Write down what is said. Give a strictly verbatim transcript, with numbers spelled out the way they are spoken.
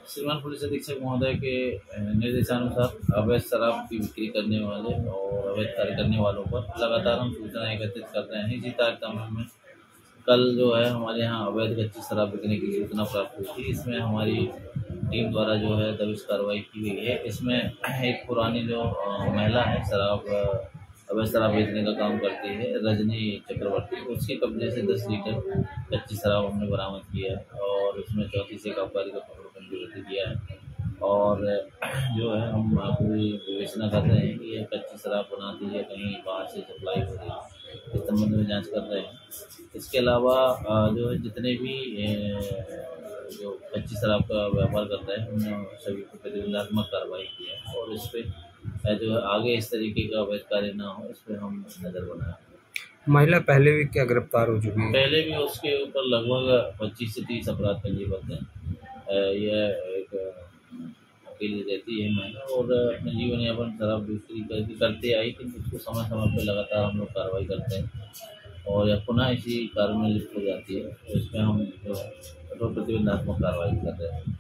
श्रीमान पुलिस अधीक्षक महोदय के निर्देशानुसार अवैध शराब की बिक्री करने वाले और अवैध कार्य करने वालों पर लगातार हम सूचना एकत्रित कर रहे हैं। इसी तारतम्य में कल जो है हमारे यहाँ अवैध कच्ची शराब बिकने की सूचना प्राप्त हुई थी। इसमें हमारी टीम द्वारा जो है दबिश कार्रवाई की गई है। इसमें एक पुरानी जो महिला है शराब अवैध शराब बेचने का काम करती है, रजनी चक्रवर्ती, उसके कब्जे से दस लीटर कच्ची शराब हमने बरामद किया है और उसमें चौंतीस एक आबकारी का पकड़ पंजीबद्ध किया है। और जो है हम पूरी विवेचना कर रहे हैं कि ये कच्ची शराब बनाती है कहीं बाहर से सप्लाई हो रही है, इस संबंध में जांच कर रहे हैं। इसके अलावा जो है जितने भी जो कच्ची शराब का व्यापार करता है हमने सभी को प्रतिबंधात्मक कार्रवाई की है और इस पर जो है आगे इस तरीके का अवैध कार्य ना हो इस पर हम नज़र बनाए। महिला पहले भी क्या गिरफ्तार हो चुकी है? पहले भी उसके ऊपर लगभग पच्चीस से तीस अपराध पंजीबद्ध हैं। यह एक अकेली रहती है महिला और अपने जीवन यापन शराब बिक्री करके करते आई, किंतु उसको समय समय पर लगातार हम लोग कार्रवाई करते हैं और यह पुनः इसी कार्य में लिप्त हो जाती है, तो इसमें हम जो प्रतिबंधात्मक कार्रवाई कर रहे हैं।